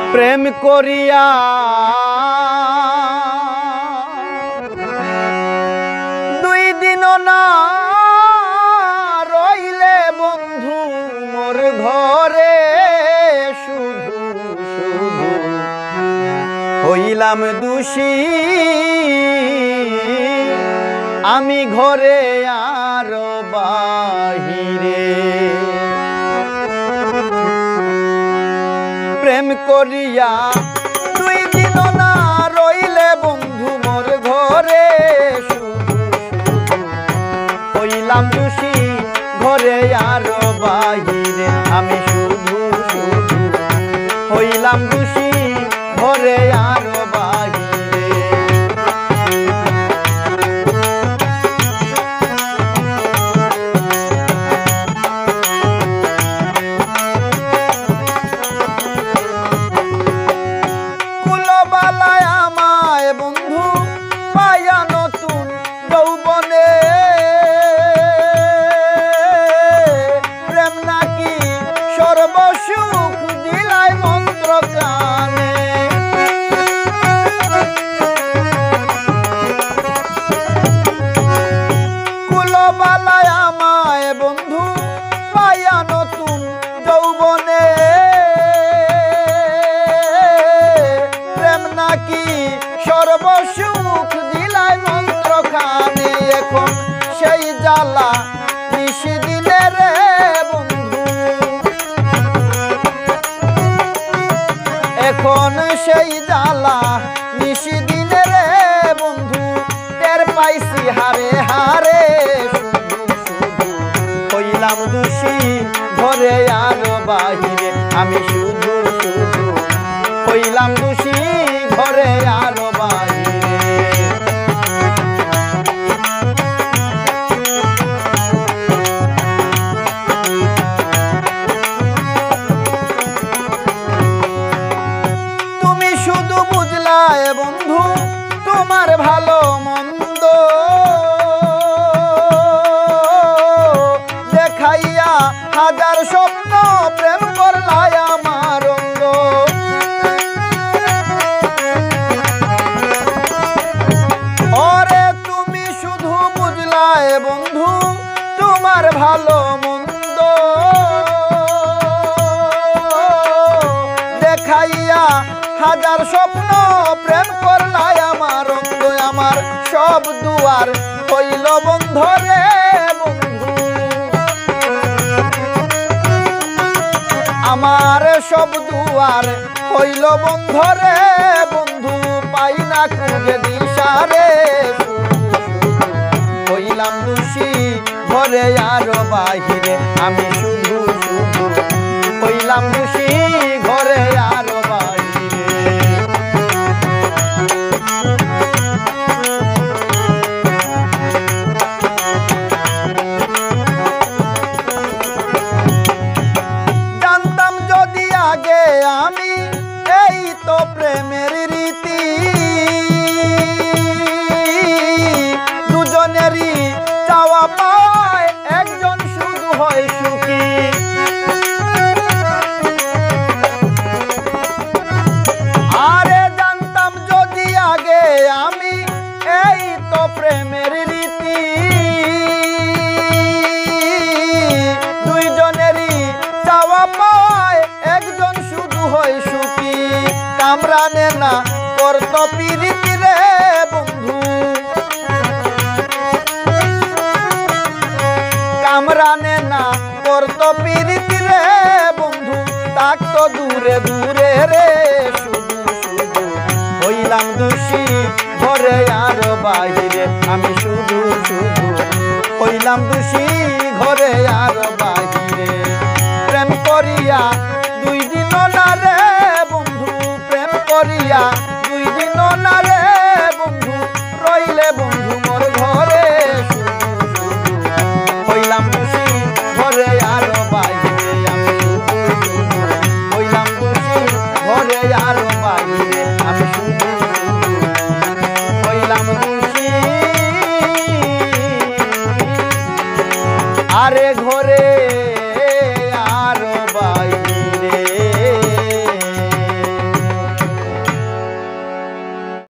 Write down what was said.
প্রেম করিয়া দুই দিন না রইলে বন্ধু মোর ঘরে শুধু শুধু হইলাম দোষী আমি ঘরে আর বাহিরে প্রেম করিয়া দুই দিন না রইলে বন্ধু মোর ঘরে শুধু শুধু হইলাম দোষী ঘরে আর বাহিরে আমি শুধু শুধু হইলাম দোষী ঘরে আর বাহিরে সর্বসুখ দিলাই মন্ত্র খানে এখন সেই জ্বালা নিশি দিলে রে বন্ধু এখন সেই জ্বালা নিশি দিলে রে বন্ধু টের পাইছি হারে হারে শুধু শুধু হইলাম দোষী ঘরে আর বাহিরে আমি শুধু শুধু হইলাম দোষী ঘরে আর তুমি শুধু বুঝলায় বন্ধু তোমার ভালো মন্দ দেখাইয়া হাজার স্বপ্ন প্রেম করলায় আমার অঙ্গ বন্ধু তোমার ভালো মন্দ দেখাইয়া হাজার স্বপ্ন প্রেম করলাই আমার অঙ্গ আমার সব দুয়ার হইল বন্ধ রে বন্ধু আমার সব দুয়ার হইল বন্ধ রে বন্ধু পাই না খুঁজে দিশারে হইলাম দোষী ঘরে আর বাহিরে আমি শুধু শুধু হইলাম দোষী ঘরে আর বাহিরে জানতাম যদি আগে আমি এই তো প্রেমের রীতি দুজনেরই চাওয়া পায় একজন শুধু হয় সুখী আরে জানতাম যদি আগে আমি এই তো প্রেমের রীতি দুইজনেরই চাওয়া পায় একজন শুধু হয় সুখী কামরানে না করতো প্রীতি রে বন্ধু কামরানে না করতো প্রীতি রে বন্ধু থাকতো দূরে দূরে রে শুধু শুধু হইলাম দোষী ঘরে আর বাহিরে আমি শুধু শুধু হইলাম দোষী ঘরে আর বাহিরে প্রেম করিয়া দুই দিন না রে বন্ধু প্রেম করিয়া দুই দিন না রে বন্ধু রইলে বন্ধু মোর ঘরে শুধু শুধু হইলাম দোষী ঘরে আর বাহিরে আমি শুধু শুধু হইলাম দোষী ঘরে আর